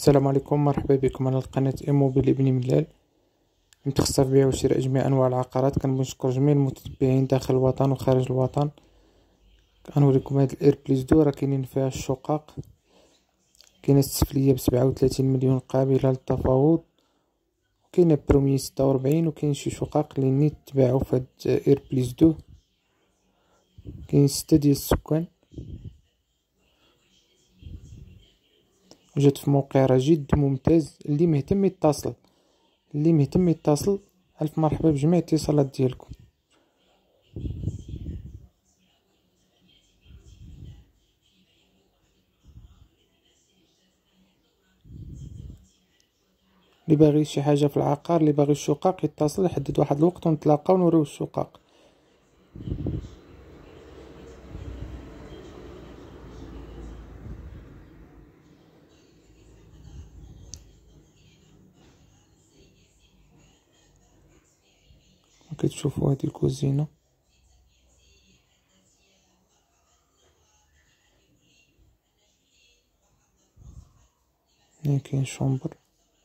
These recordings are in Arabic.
السلام عليكم، مرحبا بكم على قناة ايموبيلي بني ملال متخصصة في بيع وشراء جميع انواع العقارات. كنشكر جميع المتتبعين داخل الوطن وخارج الوطن. غنوريكم هاد الاير بليس دو، راه كاينين فيها الشقق، كاينه السفليه ب37 مليون قابله للتفاوض، وكاينه بروميي 46، وكاين شي شقق اللي نيت تباعو في هاد اير بليس دو. كاين 6 ديال السكان، وجات في موقع جد ممتاز. اللي مهتم يتصل، الف مرحبا بجميع الاتصالات ديالكم. اللي باغي شي حاجه في العقار، اللي باغي الشقق، يتصل يحدد واحد الوقت ونتلاقاو ونوريو الشقق. كتشوفوا هذه الكوزينه، هنا كاين شومبر،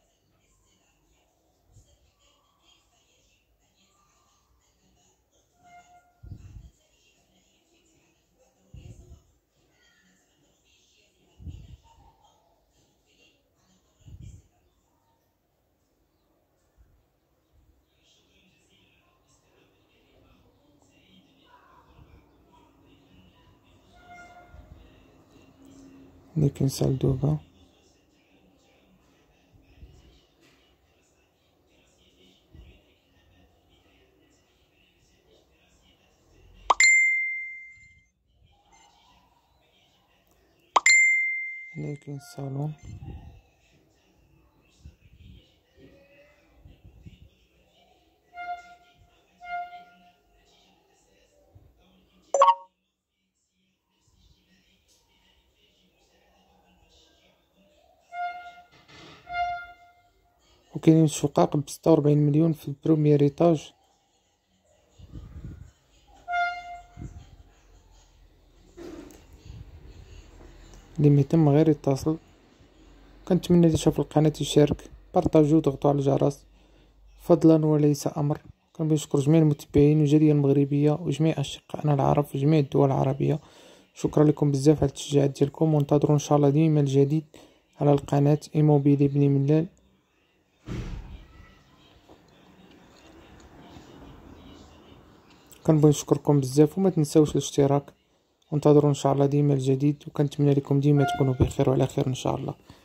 هنا كاين سال دوبا، هنا كاين الصالون، وكاينين شقق ب46 مليون في البروميير ايطاج. اللي مهتم غير يتصل. كنتمنى اللي شاف القناه يشارك، بارطاجيو، ضغطوا على الجرس فضلا وليس امر. كنشكر جميع المتابعين والجاليه المغربيه وجميع اشقائنا العرب في جميع الدول العربيه. شكرا لكم بزاف على التشجيعات ديالكم، وانتظروا ان شاء الله ديما الجديد على القناه ايموبيلي بني ملال. كنبغي نشكركم بزاف، وما تنساوش الاشتراك، وانتظروا ان شاء الله ديما الجديد، وكنتمنى لكم ديما تكونوا بخير وعلى خير ان شاء الله.